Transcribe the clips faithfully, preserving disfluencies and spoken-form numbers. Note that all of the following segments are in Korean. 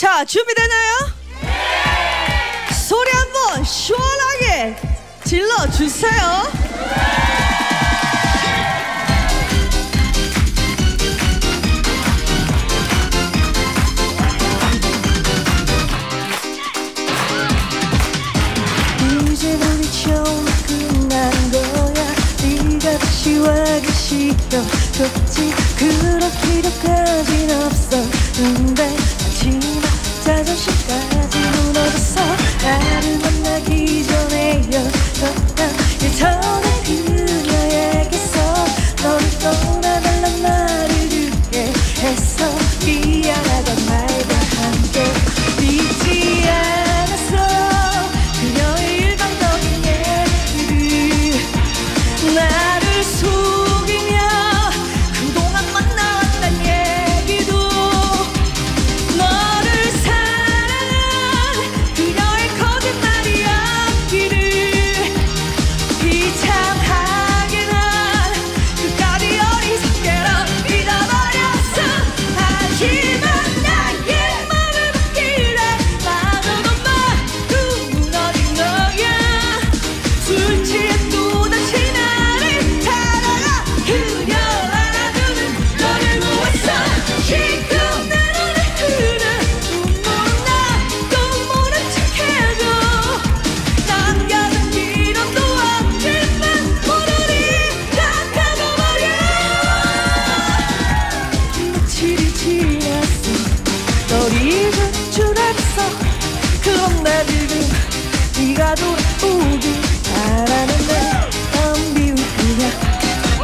자, 준비되나요? 네! 소리 한번 시원하게 질러주세요. 이제 우리 처음 끝난 거야. 네가 다시 와기 싫어졌지. 그렇게까진 없었는데 마지막 자존심까지 무너졌어. 나를 만나기 전에 였었던 예전의 그녀에게서 너를 떠나달란 말을 듣게 했어. 미안하단 말과 함께 잊지 않았어. 그녀의 일방적인 얘기를 나를 속이며 그동안 만나왔단 얘기도 너를 사랑한 그녀의 거짓말이 없기를 비참하게 난 끝까지 어리석게로 믿어버렸어. 하지만 나의 맘을 받기래 나도 너무 무너진 거야. 술 취해 또다시 나를 찾아가 그녀 안아주는 너를 보았어. 지금 내 눈에 흐르는 눈물은 나도 모른 척해도 남겨둔 기록도 없지만 모르니 다 가져버려. 며칠이 지났어. 널 잊은 줄 알았어. 그럼 나 지금 네가 돌아오길 바라는데 넌 미우냐.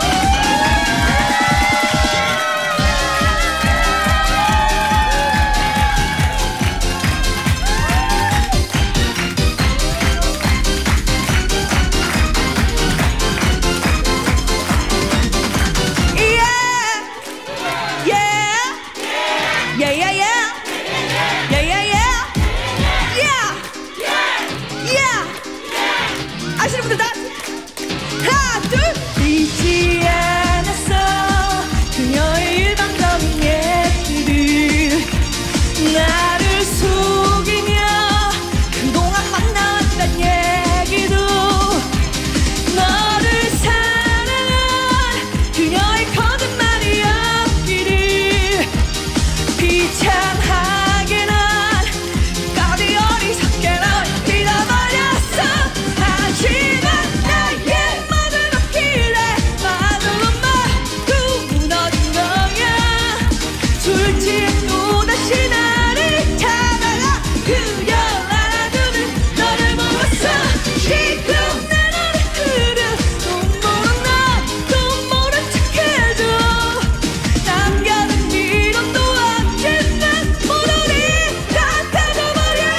아시는 분들 다 하나 둘. 잊지 않았어. 그녀의 일방적인 얘기를 나를 속이며 그동안 만났단 얘기도 너를 사랑한 그녀의 거짓말이 없기를 비참하게 난 끝까지 어리석게 널 믿어버렸어. 하지만 나의 맘을 받기래 나도 마구 무너진 거야. 술 취해 또다시 나를 찾아가 그녀 안아주는 너를 보았어. 지금 내 눈에 흐른 눈물은 나도 모른 척해줘. 남겨둔 기록도 없지만 모르니 다 가져버려.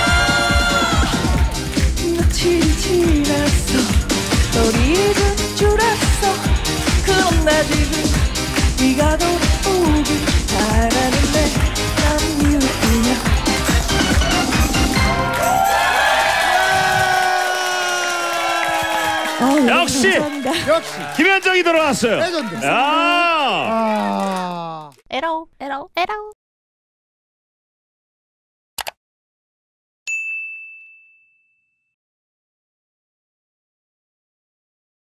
며칠이 지났어. 널 잊은 줄 알았어. 그럼 나 지금 네가 돌아오길 바라는데 난 미우냐. 역시 역시 김현정이 돌아왔어요. 레전드. 아. 아. 에러 에러 에러.